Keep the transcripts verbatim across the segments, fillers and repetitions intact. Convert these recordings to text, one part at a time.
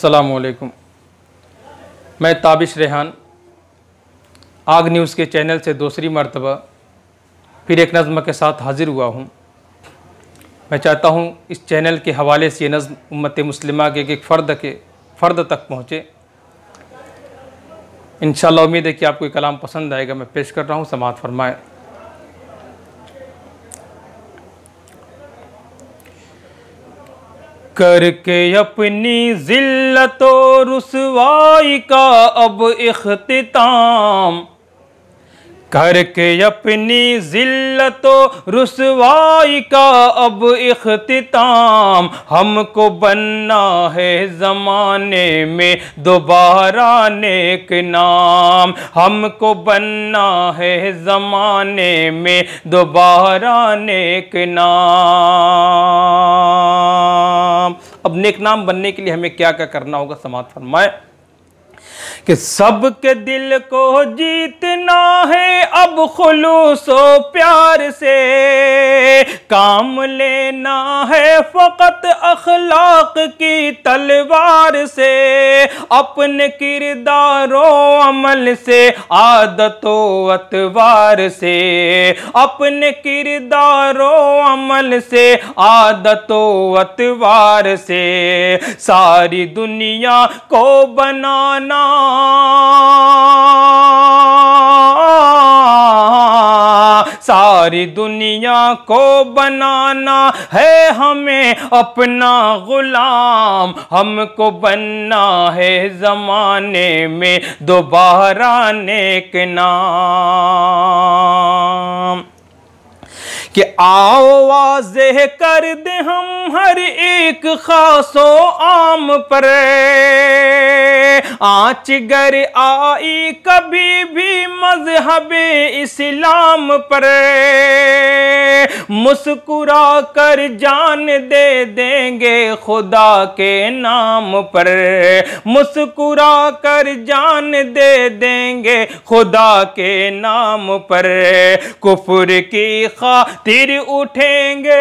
अस्सलामुअलैकुम। मैं ताबिश रेहान आग न्यूज़ के चैनल से दूसरी मर्तबा फिर एक नज़्म के साथ हाज़िर हुआ हूँ। मैं चाहता हूँ इस चैनल के हवाले से ये नज़्म उम्मत मुस्लिमा के एक फ़र्द के फ़र्द तक पहुँचे। इंशाअल्लाह उम्मीद है कि आपको ये कलाम पसंद आएगा। मैं पेश कर रहा हूँ, समाअत फरमाएं। करके अपनी ज़िल्लत और रुसवाई का अब इख्तिताम, करके अपनी ज़िल्लत और रुसवाई का अब इख्तिताम, हमको बनना है ज़माने में दोबारा नेक नाम, हमको बनना है ज़माने में दोबारा नेक नाम। अब नेक नाम बनने के लिए हमें क्या क्या करना होगा, समाअत फरमाए कि सबके दिल को जीतना है अब खुलूसो प्यार से, काम लेना है फ़कत अखलाक की तलवार से, अपने किरदारो अमल से आदतो अतवार से, अपने किरदारो अमल से आदतो अतवार से, सारी दुनिया को बनाना सारी दुनिया को बनाना है हमें अपना गुलाम, हमको बनना है ज़माने में दोबारा नेक नाम। कि आओ वाज़ेह कर दे हम हर एक खासो आम पर, आँच गर आई कभी भी मज़हबे इस्लाम पर, मुस्कुरा कर जान दे देंगे खुदा के नाम पर, मुस्कुरा कर जान दे देंगे खुदा के नाम पर, कुफ्र की खातिर उठेंगे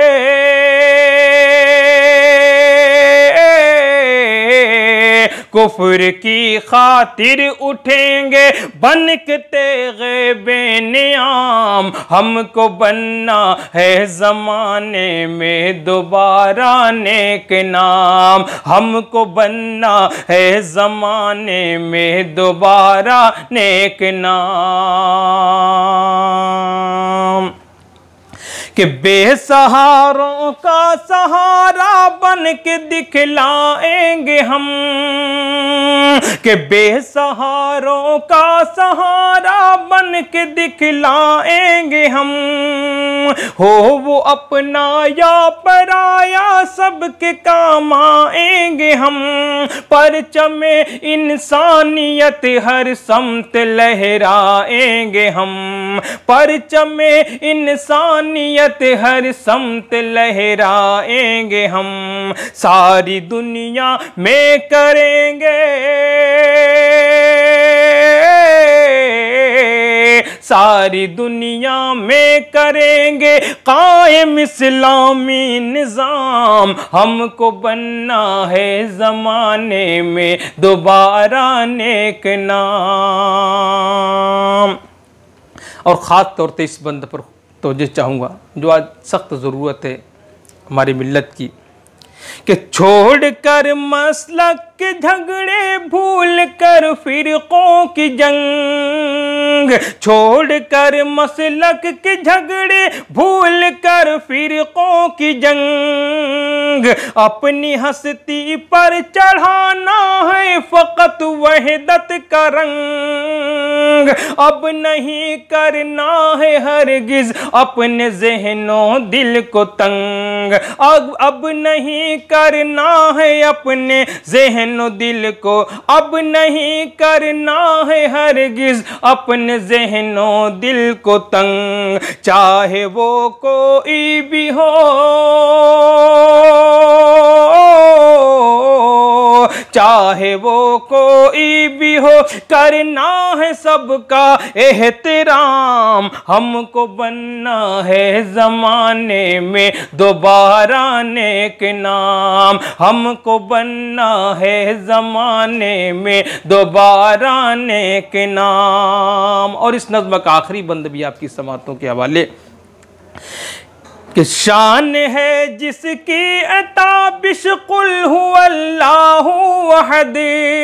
कुफ्र की खातिर उठेंगे बन के तेग़े बेनियाम, हमको बनना है ज़माने में दोबारा नेक नाम, हमको बनना है ज़माने में दोबारा नेक नाम। कि बेसहारों का सहारा बन के दिखलाएंगे हम, कि बेसहारों का सहारा बन के दिखलाएंगे हम, हो वो अपना या पराया सबके काम आएंगे हम, परचमे इंसानियत हर समत लहराएंगे हम, परचमे इंसानियत हर समत लहराएंगे हम, सारी दुनिया में करेंगे सारी दुनिया में करेंगे कायम इस्लामी निज़ाम, हमको बनना है ज़माने में दोबारा नेक नाम। और ख़ास तौर पे इस बंद पर तवज्जो चाहूँगा जो आज सख्त ज़रूरत है हमारी मिल्लत की, कि छोड़ कर मसलक के झगड़े भूल कर फिरकों की जंग, छोड़ कर मसलक के झगड़े भूल कर फिरकों की जंग, अपनी हस्ती पर चढ़ाना है फ़कत वहदत का रंग, अब नहीं करना है हरगिज़ अपने ज़हनों दिल को तंग, अब अब नहीं करना है अपने ज़हनो दिल को, अब नहीं करना है हरगिज़ अपने ज़हनो दिल को तंग, चाहे वो कोई भी हो चाहे वो कोई भी हो, करना है सबका एहतराम। हमको बनना है ज़माने में दोबारा नेक नाम, हमको बनना है ज़माने में दोबारा नेक नाम। और इस नज़्म का आखिरी बंद भी आपकी समातों के हवाले कि शान है जिसकी अताबिश कुल हुवल्लाहु अहद,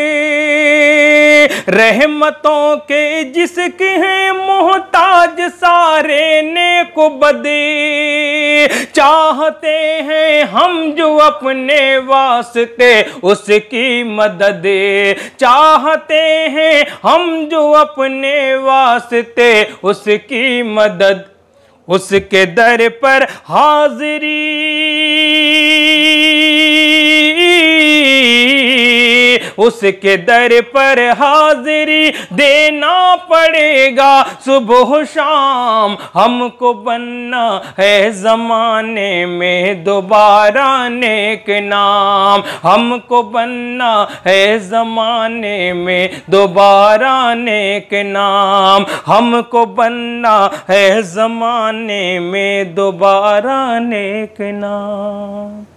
रहमतों के जिसके हैं मोहताज सारे नेक बदे, चाहते हैं हम जो अपने वास्ते उसकी मदद, चाहते हैं हम जो अपने वास्ते उसकी मदद, उसके दर पर हाजिरी, उसके दर पर हाजिरी देना पड़ेगा सुबह शाम। हमको बनना है ज़माने में दोबारा नेक नाम, हमको बनना है ज़माने में दोबारा नेक नाम, हमको बनना है ज़माने में दोबारा नेक नाम।